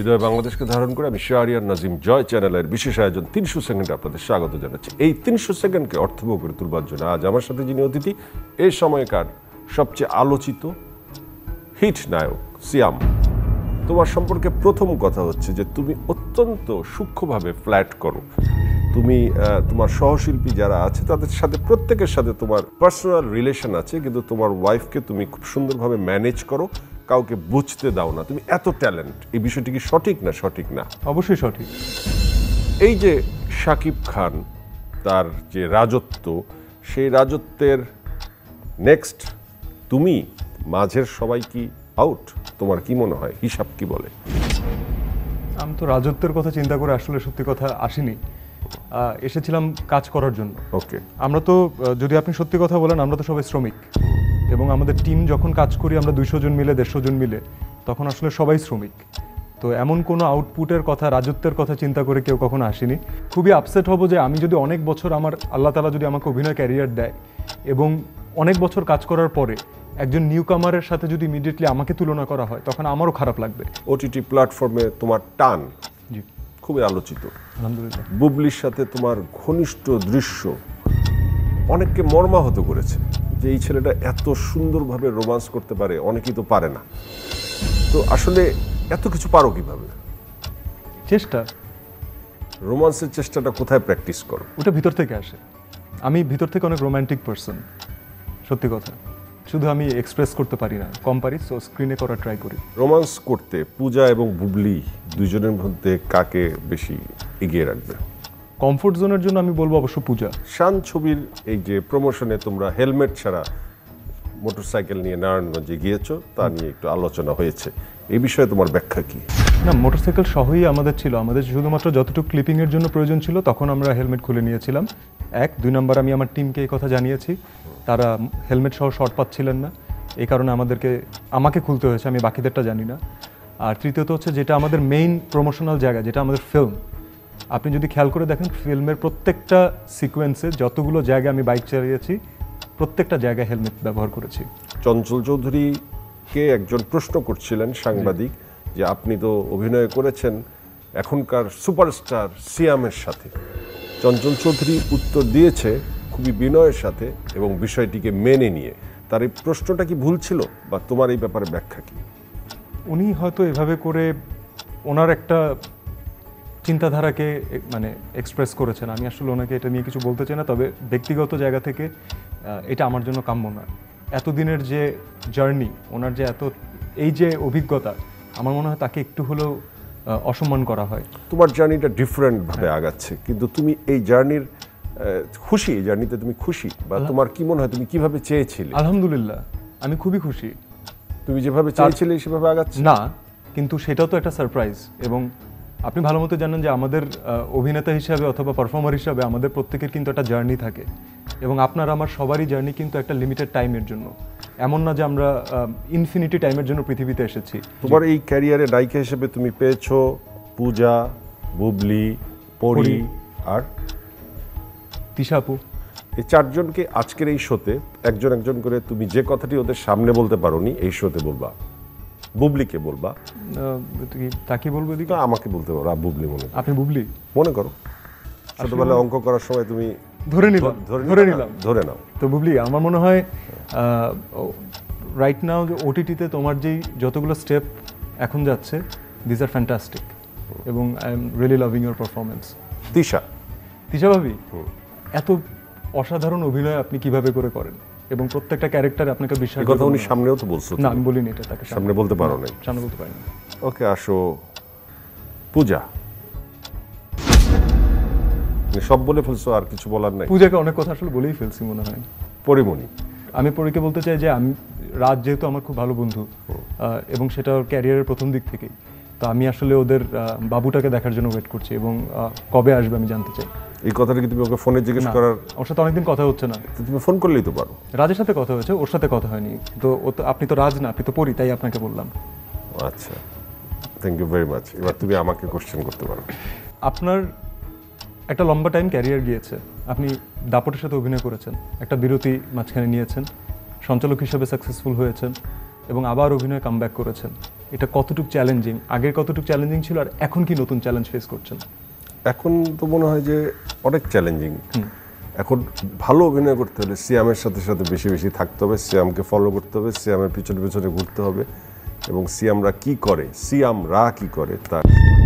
হৃদয় বাংলাদেশকে ধারণ করে আমি শাহরিয়ার নাজিম জয় চ্যানেলের বিশেষ আয়োজন 300 সেকেন্ডে আপনাদের স্বাগত জানাচ্ছি। এই 300 সেকেন্ডকে অর্থবহ করে তুলবার জন্য আজ আমার সাথে যিনি অতিথি, এই সময়কার সবচেয়ে আলোচিত হিট নায়ক সিয়াম। তোমার সম্পর্কে প্রথম কথা হচ্ছে যে তুমি অত্যন্ত সূক্ষ্মভাবে ফ্ল্যাট করো। তুমি তোমার সহশিল্পী যারা আছে তাদের সাথে প্রত্যেকের সাথে তোমার পার্সোনাল রিলেশন আছে, কিন্তু তোমার ওয়াইফকে তুমি খুব সুন্দরভাবে ম্যানেজ করো, কাউকে বুঝতে দাও না। তুমি এত ট্যালেন্ট, এই বিষয়টি কি সঠিক না? সঠিক না? অবশ্যই সঠিক। এই যে শাকিব খান, তার যে রাজত্ব, সেই রাজত্বের নেক্সট তুমি, মাঝের সবাই কি আউট? তোমার কি মনে হয়, হিসাব কি বলে? আমি তো রাজত্বের কথা চিন্তা করে আসলে সত্যি কথা আসিনি, এসেছিলাম কাজ করার জন্য। ওকে, আমরা তো, যদি আপনি সত্যি কথা বলেন, আমরা তো সবাই শ্রমিক, এবং আমাদের টিম যখন কাজ করি আমরা 200 জন মিলে 150 জন মিলে, তখন আসলে সবাই শ্রমিক। তো এমন কোনো আউটপুটের কথা, রাজত্বের কথা চিন্তা করে কেউ কখনো আসেনি। খুবই আপসেট হব যে আমি যদি অনেক বছর, আমার আল্লাহ তাআলা যদি আমাকে অভিনয় ক্যারিয়ার দেয় এবং অনেক বছর কাজ করার পরে একজন নিউ কামারের সাথে যদি ইমিডিয়েটলি আমাকে তুলনা করা হয়, তখন আমারও খারাপ লাগবে। ওটিটি প্ল্যাটফর্মে তোমার টান জি, খুবই আলোচিত। আলহামদুলিল্লাহ। বুবলির সাথে তোমার ঘনিষ্ঠ দৃশ্য অনেককে মর্মাহত করেছে, যে এই ছেলেটা এত সুন্দরভাবে রোমান্স করতে পারে, অনেকেই তো পারে না। তো আসলে এত কিছু পারো কিভাবে? চেষ্টা। রোমান্সের চেষ্টাটা কোথায় প্র্যাকটিস করো? ওটা ভিতর থেকে আসে। আমি ভিতর থেকে অনেক রোমান্টিক পারসন, সত্যি কথা। শুধু আমি এক্সপ্রেস করতে পারি না, কম পারি, সো স্ক্রিনে করার ট্রাই করি। রোমান্স করতে পূজা এবং বুবলি দুজনের মধ্যে কাকে বেশি এগিয়ে রাখবে? কমফোর্ট জোনের জন্য আমি বলবো অবশ্য পূজা। শান ছবির এই যে প্রমোশনে তোমরা হেলমেট ছাড়া মোটরসাইকেল নিয়ে নারায়ণগঞ্জে গিয়েছো, তা নিয়ে একটু আলোচনা হয়েছে, এই বিষয়ে তোমার ব্যাখ্যা কি? না, মোটরসাইকেল সহই আমাদের ছিল। আমাদের শুধুমাত্র যতটুকু ক্লিপিংয়ের জন্য প্রয়োজন ছিল তখন আমরা হেলমেট খুলে নিয়েছিলাম। 1, 2 নাম্বার, আমি আমার টিমকে এই কথা জানিয়েছি, তারা হেলমেট সহ শর্ট পাচ্ছিলেন না, এই কারণে আমাকে খুলতে হয়েছে, আমি বাকিদেরটা জানি না। আর তৃতীয়ত হচ্ছে, যেটা আমাদের মেইন প্রমোশনাল জায়গা, যেটা আমাদের ফিল্ম, আপনি যদি খেয়াল করে দেখেন ফিল্মের প্রত্যেকটা সিকোয়েন্সে যতগুলো জায়গায় আমি বাইক চালিয়েছি, প্রত্যেকটা জায়গায় হেলমেট ব্যবহার করেছি। চঞ্চল চৌধুরীকে একজন প্রশ্ন করছিলেন সাংবাদিক, যে আপনি তো অভিনয় করেছেন এখনকার সুপারস্টার সিয়ামের সাথে। চঞ্চল চৌধুরী উত্তর দিয়েছে খুবই বিনয়ের সাথে এবং বিষয়টিকে মেনে নিয়ে। তার এই প্রশ্নটা কি ভুল ছিল, বা তোমার এই ব্যাপারে ব্যাখ্যা কি? উনি হয়তো এভাবে করে ওনার একটা চিন্তাধারাকে মানে এক্সপ্রেস করেছেন। আমি আসলে ওনাকে এটা নিয়ে কিছু বলতে চাই না, তবে ব্যক্তিগত জায়গা থেকে এটা আমার জন্য কাম্য না। এতদিনের যে জার্নি, ওনার যে এই যে অভিজ্ঞতা, আমার মনে হয় তাকে একটু হলেও অসম্মান করা হয়। তোমার জার্নিটা ডিফারেন্টভাবে আগাচ্ছে, কিন্তু তুমি এই জার্নির খুশি? এই জার্নিতে তুমি খুশি, বা তোমার কি মনে হয় তুমি কিভাবে চেয়েছিলে? আলহামদুলিল্লাহ, আমি খুবই খুশি। তুমি যেভাবে চেয়েছিলে সেভাবে আগাচ্ছে না, কিন্তু সেটাও তো একটা সারপ্রাইজ। এবং আপনি ভালো মতো জানেন যে আমাদের অভিনেতা হিসাবে অথবা পারফর্মার হিসাবে আমাদের প্রত্যেকের কিন্তু একটা জার্নি থাকে, এবং আপনার আমার সবারই জার্নি কিন্তু একটা লিমিটেড টাইমের জন্য। এমন না যে আমরা ইনফিনিটি টাইমের জন্য পৃথিবীতে এসেছি। তোমার এই ক্যারিয়ারে নায়িকা হিসেবে তুমি পেয়েছো পূজা, বুবলি, পরি আর তিশা আপু। এই 4 জনকে আজকের এই শোতে একজন একজন করে তুমি যে কথাটি ওদের সামনে বলতে পারোনি, এই শোতে বলবা। বুবলিকে বলবা। তাকে বলবো? দিকে আমাকে বলতে পারো, বুবলি মনে করো। আপনি বুবলি মনে করো, ছোটবেলায় অঙ্ক করার সময় তুমি ধরে নিলাম। ধরে নাও তো বুবলি, আমার মনে হয় রাইট নাও যে ওটিটিতে তোমার যেই যতগুলো স্টেপ এখন যাচ্ছে, দিস আর ফ্যান্টাস্টিক, এবং I am really loving your performance. Tisha ভাবি, এত অসাধারণ অভিনয় আপনি কিভাবে করেন, এবং প্রত্যেকটা ক্যারেক্টারে আপনাকে বিশ্বাস। কথা উনি সামনেও তো বলছো। না, আমি বলিনি এটা, তাকে সামনে বলতে পারো না। সামনে বলতে পারি না। ওকে, আসো পূজা। সব বলে ফেলছো, আর কিছু বলার নাই? পূজাকে অনেক কথা আসলে বলেই ফেলছি মনে হয়। পরিমণি, আমি পরীকে বলতে চাই যে আমি, রাজ যেহেতু আমার খুব ভালো বন্ধু, এবং সেটা ওর ক্যারিয়ারের প্রথম দিক থেকেই, তো আমি আসলে ওদের বাবুটাকে দেখার জন্য ওয়েট করছি, এবং কবে আসবে আমি জানতে চাই। এই কথাটা কি তুমি ওকে ফোনে জিজ্ঞেস করার? ওর সাথে অনেকদিন কথা হচ্ছে না। তুমি ফোন করলেই তো পারো। রাজের সাথে কথা হয়েছে, ওর সাথে কথা হয়নি। তো আপনি তো রাজ না, আপনি তো পরি, তাই আপনাকে বললাম। আচ্ছা, থ্যাংক ইউ ভেরি মাচ। এবার তুমি আমাকে কোশ্চেন করতে পারো। আপনার একটা লম্বা টাইম ক্যারিয়ার গিয়েছে, আপনি দাপটের সাথে অভিনয় করেছেন, একটা বিরতি মাঝখানে নিয়েছেন, সঞ্চালক হিসেবে সাকসেসফুল হয়েছেন, এবং আবার অভিনয়ে কামব্যাক করেছেন, এটা কতটুকু চ্যালেঞ্জিং, আগের কতটুকু চ্যালেঞ্জিং ছিল আর এখন কি নতুন চ্যালেঞ্জ ফেস করছেন? এখন তো মনে হয় যে অনেক চ্যালেঞ্জিং। এখন ভালো অভিনয় করতে হলে সিয়ামের সাথে সাথে বেশি বেশি থাকতে হবে, সিয়ামকে ফলো করতে হবে, সিয়ামের পিছনে পিছনে ঘুরতে হবে এবং সিয়ামরা কি করে তার